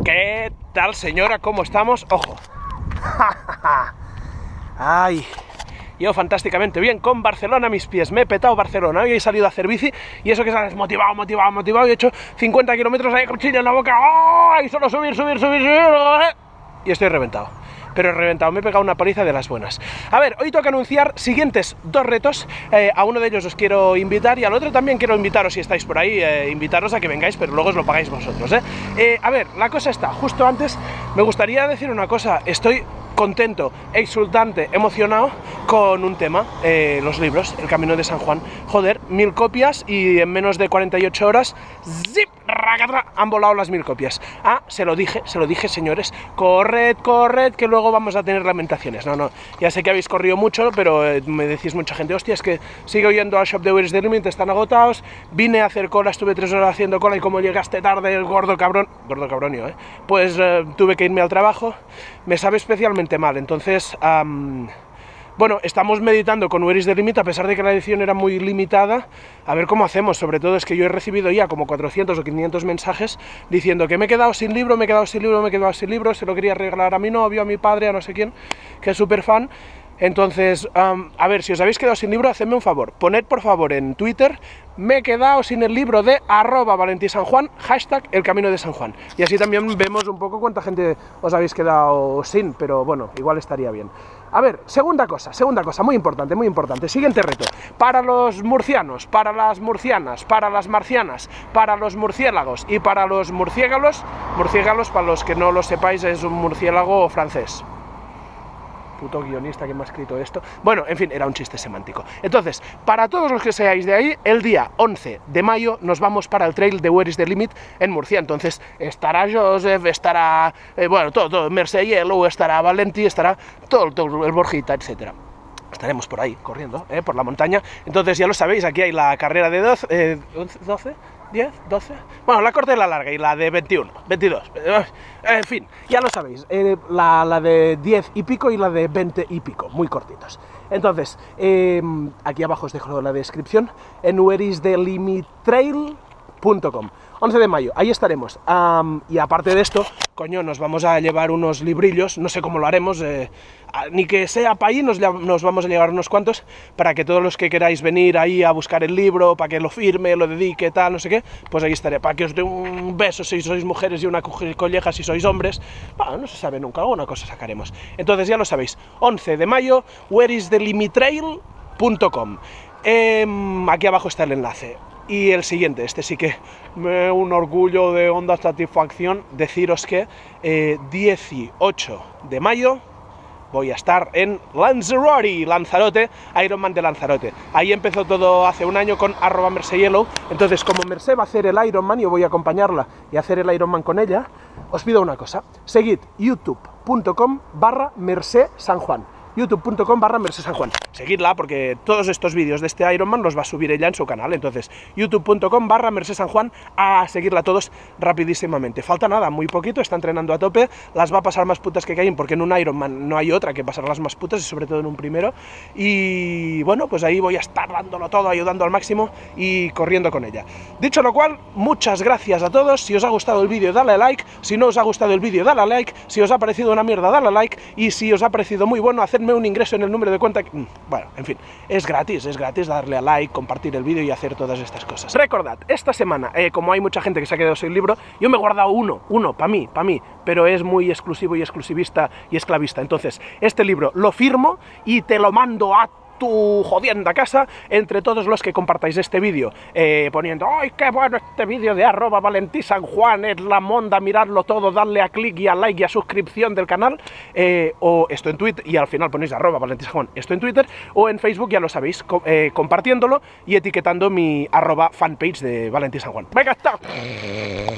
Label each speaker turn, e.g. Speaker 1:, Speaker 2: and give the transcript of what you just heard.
Speaker 1: ¿Qué tal, señora? ¿Cómo estamos? ¡Ojo! ¡Ay! Yo fantásticamente bien con Barcelona a mis pies. Me he petado Barcelona. Hoy he salido a hacer bici y eso que sales motivado y he hecho 50 kilómetros ahí, cuchillo en la boca. ¡Oh! Y solo subir. Y estoy reventado. Pero he reventado, me he pegado una paliza de las buenas. A ver, hoy toca anunciar siguientes dos retos. A uno de ellos os quiero invitar y al otro también quiero invitaros, si estáis por ahí, invitaros a que vengáis, pero luego os lo pagáis vosotros, A ver, la cosa está, justo antes me gustaría decir una cosa. Estoy contento, exultante, emocionado con un tema, los libros, El Camino de San Juan. Joder, 1000 copias y en menos de 48 horas, ¡zip! Han volado las 1000 copias. Ah, se lo dije, señores, corred, que luego vamos a tener lamentaciones. No, ya sé que habéis corrido mucho, pero me decís mucha gente, hostia, es que sigo yendo al shop de Where is the Limit, están agotados, vine a hacer cola, estuve 3 horas haciendo cola y como llegaste tarde, el gordo cabronio, pues tuve que irme al trabajo, me sabe especialmente mal, entonces... Bueno, estamos meditando con Where is the Limit, a pesar de que la edición era muy limitada, a ver cómo hacemos. Sobre todo es que yo he recibido ya como 400 o 500 mensajes diciendo que me he quedado sin libro, se lo quería regalar a mi novio, a mi padre, a no sé quién, que es súper fan. Entonces, a ver, si os habéis quedado sin libro, hacedme un favor, poned por favor en Twitter, me he quedado sin el libro de @ValentiSanJuan, #El Camino de San Juan. Y así también vemos un poco cuánta gente os habéis quedado sin, pero bueno, igual estaría bien. A ver, segunda cosa, muy importante, siguiente reto, para los murcianos, para las murcianas, para las marcianas, para los murciélagos y para los murciélagos, para los que no lo sepáis, es un murciélago francés. Puto guionista que me ha escrito esto. Bueno, en fin, era un chiste semántico. Entonces, para todos los que seáis de ahí, el día 11 de mayo nos vamos para el trail de Where is the Limit en Murcia. Entonces, estará Joseph, estará, bueno, todo, Mercè Yellow, estará Valenti, estará todo el Borjita, etcétera. Estaremos por ahí, corriendo, por la montaña. Entonces, ya lo sabéis, aquí hay la carrera de 12, 10, 12... Bueno, la corta y la larga, y la de 21, 22... En fin, ya lo sabéis, la de 10 y pico y la de 20 y pico, muy cortitos. Entonces, aquí abajo os dejo la descripción, en whereisthelimittrail.com. 11 de mayo, ahí estaremos. Y aparte de esto, coño, nos vamos a llevar unos librillos, no sé cómo lo haremos, ni que sea para ahí, nos vamos a llevar unos cuantos, para que todos los que queráis venir ahí a buscar el libro, para que lo firme, lo dedique, tal, no sé qué, pues ahí estaré, para que os dé un beso si sois mujeres y una colleja si sois hombres. Bueno, no se sabe nunca, alguna cosa sacaremos. Entonces ya lo sabéis, 11 de mayo, whereisthelimittrail.com. Aquí abajo está el enlace. Y el siguiente, este sí que me un orgullo de honda satisfacción deciros que 18 de mayo voy a estar en Lanzarote, Ironman de Lanzarote. Ahí empezó todo hace un año con @Mercè Yellow. Entonces, como Mercè va a hacer el Ironman, yo voy a acompañarla y hacer el Ironman con ella, os pido una cosa, seguid youtube.com/Mercè San Juan. youtube.com/Mercè San Juan. Seguidla porque todos estos vídeos de este Ironman los va a subir ella en su canal. Entonces, youtube.com/Mercè San Juan, a seguirla todos rapidísimamente. Falta nada, muy poquito, está entrenando a tope, las va a pasar más putas que Caín, porque en un Ironman no hay otra que pasarlas más putas, y sobre todo en un primero. Y bueno, pues ahí voy a estar dándolo todo, ayudando al máximo y corriendo con ella. Dicho lo cual, muchas gracias a todos. Si os ha gustado el vídeo, dale a like. Si no os ha gustado el vídeo, dale a like. Si os ha parecido una mierda, dale a like. Y si os ha parecido muy bueno, hacedme un ingreso en el número de cuenta. Bueno, en fin, es gratis darle a like, compartir el vídeo y hacer todas estas cosas. Recordad, esta semana, como hay mucha gente que se ha quedado sin libro, yo me he guardado uno para mí, pero es muy exclusivo y exclusivista y esclavista. Entonces, este libro lo firmo y te lo mando a tu jodienda casa, entre todos los que compartáis este vídeo, poniendo ¡ay, qué bueno este vídeo de @ValentiSanJuan, es la monda, miradlo todo, darle a clic y a like y a suscripción del canal, o esto en Twitter, y al final ponéis @ValentiSanJuan, esto en Twitter, o en Facebook, ya lo sabéis, compartiéndolo y etiquetando mi @fanpage de ValentiSanJuan. ¡Venga, está!